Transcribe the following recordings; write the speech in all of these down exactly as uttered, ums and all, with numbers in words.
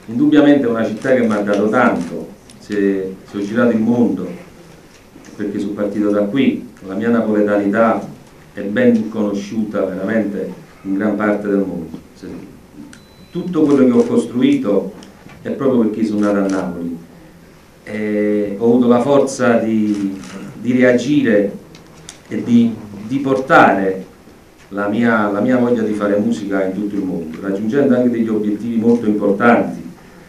Indubbiamente è una città che mi ha dato tanto, se, se ho girato il mondo, perché sono partito da qui, la mia napoletanità è ben conosciuta veramente in gran parte del mondo. Tutto quello che ho costruito è proprio perché sono nato a Napoli. E ho avuto la forza di, di reagire e di, di portare la mia, la mia voglia di fare musica in tutto il mondo, raggiungendo anche degli obiettivi molto importanti,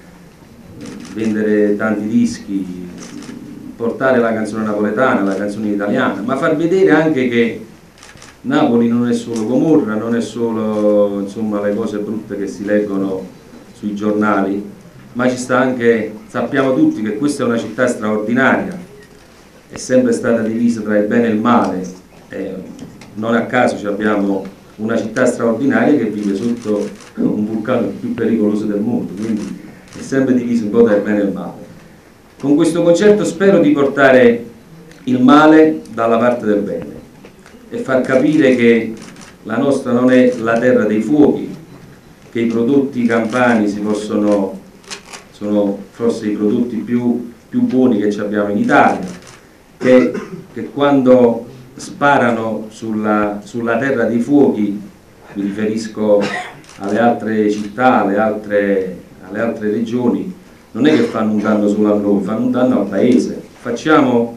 vendere tanti dischi, portare la canzone napoletana, la canzone italiana, ma far vedere anche che Napoli non è solo Gomorra, non è solo, insomma, le cose brutte che si leggono sui giornali, ma ci sta anche, sappiamo tutti che questa è una città straordinaria, è sempre stata divisa tra il bene e il male, e non a caso abbiamo una città straordinaria che vive sotto un vulcano più pericoloso del mondo, quindi è sempre diviso un po' tra il bene e il male. Con questo concerto spero di portare il male dalla parte del bene e far capire che la nostra non è la terra dei fuochi, che i prodotti campani si possono, sono forse i prodotti più, più buoni che abbiamo in Italia, che, che quando sparano sulla, sulla terra dei fuochi, mi riferisco alle altre città, alle altre, alle altre regioni, non è che fanno un danno solo a noi, fanno un danno al paese. Facciamo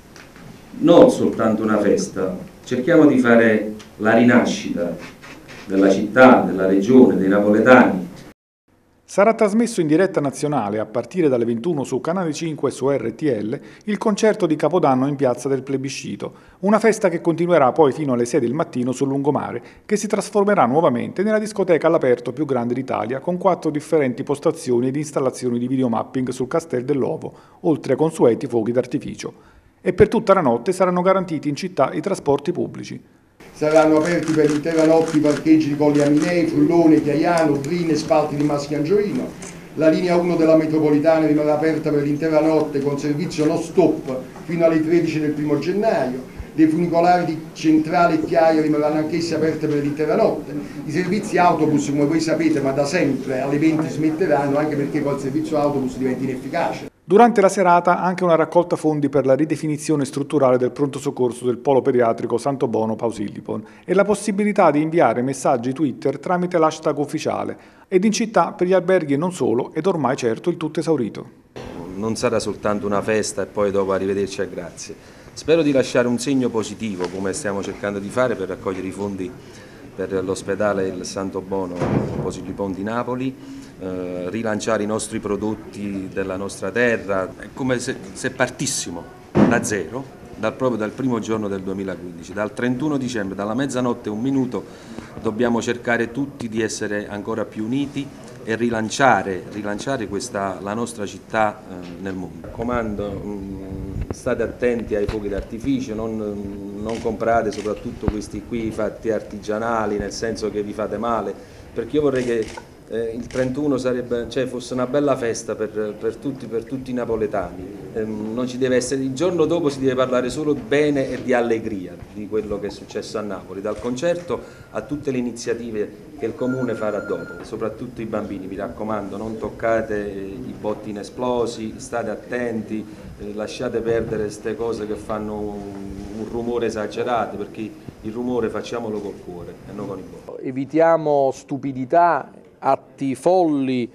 non soltanto una festa, cerchiamo di fare la rinascita della città, della regione, dei napoletani. Sarà trasmesso in diretta nazionale a partire dalle ventuno su Canale cinque e su R T L il concerto di Capodanno in Piazza del Plebiscito, una festa che continuerà poi fino alle sei del mattino sul lungomare, che si trasformerà nuovamente nella discoteca all'aperto più grande d'Italia, con quattro differenti postazioni ed installazioni di videomapping sul Castel dell'Ovo, oltre ai consueti fuochi d'artificio. E per tutta la notte saranno garantiti in città i trasporti pubblici. Saranno aperti per l'intera notte i parcheggi di Colli Aminei, Frullone, Chiaiano, Trine e Spalti di Maschiangioino. La linea uno della metropolitana rimarrà aperta per l'intera notte con servizio non stop fino alle tredici del primo gennaio. Le funicolari di Centrale e Chiaia rimarranno anch'esse aperte per l'intera notte. I servizi autobus, come voi sapete, ma da sempre alle venti smetteranno, anche perché col servizio autobus diventa inefficace. Durante la serata anche una raccolta fondi per la ridefinizione strutturale del pronto soccorso del polo pediatrico Santo Bono Pausilippon e la possibilità di inviare messaggi Twitter tramite l'hashtag ufficiale ed in città per gli alberghi e non solo ed ormai certo il tutto esaurito. Non sarà soltanto una festa e poi dopo arrivederci e grazie. Spero di lasciare un segno positivo come stiamo cercando di fare per raccogliere i fondi per l'ospedale il Santo Bono Pausilippon di Napoli, eh, rilanciare i nostri prodotti della nostra terra, è come se, se partissimo da zero, dal, proprio dal primo giorno del duemilaquindici, dal trentuno dicembre, dalla mezzanotte e un minuto, dobbiamo cercare tutti di essere ancora più uniti e rilanciare, rilanciare questa, la nostra città eh, nel mondo. Comando, mh, state attenti ai fuochi d'artificio, non, non comprate soprattutto questi qui fatti artigianali, nel senso che vi fate male, perché io vorrei che eh, il trentuno sarebbe, cioè, fosse una bella festa per, per, tutti, per tutti i napoletani. Eh, non ci deve essere, il giorno dopo si deve parlare solo bene e di allegria di quello che è successo a Napoli, dal concerto a tutte le iniziative che il Comune farà dopo, soprattutto i bambini, mi raccomando, non toccate i botti inesplosi, state attenti, eh, lasciate perdere queste cose che fanno un, un rumore esagerato, perché il rumore facciamolo col cuore e non con il bocco. Evitiamo stupidità, atti folli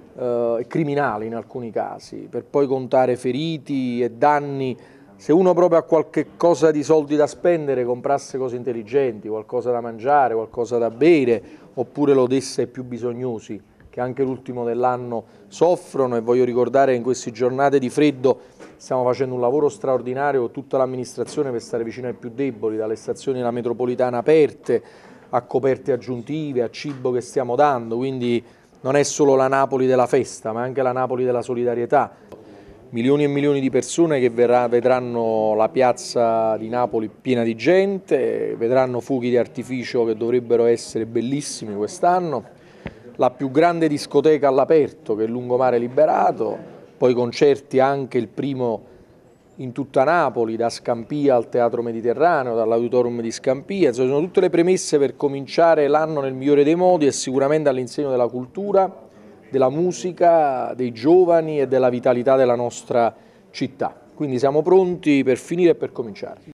e eh, criminali in alcuni casi, per poi contare feriti e danni. Se uno proprio ha qualche cosa di soldi da spendere, comprasse cose intelligenti, qualcosa da mangiare, qualcosa da bere, oppure lo desse ai più bisognosi, che anche l'ultimo dell'anno soffrono. E voglio ricordare che in queste giornate di freddo stiamo facendo un lavoro straordinario con tutta l'amministrazione per stare vicino ai più deboli, dalle stazioni della metropolitana aperte, a coperte aggiuntive, a cibo che stiamo dando, quindi non è solo la Napoli della festa, ma anche la Napoli della solidarietà. Milioni e milioni di persone che verrà, vedranno la piazza di Napoli piena di gente, vedranno fuochi di artificio che dovrebbero essere bellissimi quest'anno, la più grande discoteca all'aperto che è il Lungomare Liberato, poi concerti anche il primo in tutta Napoli, da Scampia al Teatro Mediterraneo, dall'Auditorium di Scampia. Insomma, sono tutte le premesse per cominciare l'anno nel migliore dei modi e sicuramente all'insegno della cultura, della musica, dei giovani e della vitalità della nostra città. Quindi siamo pronti per finire e per cominciare.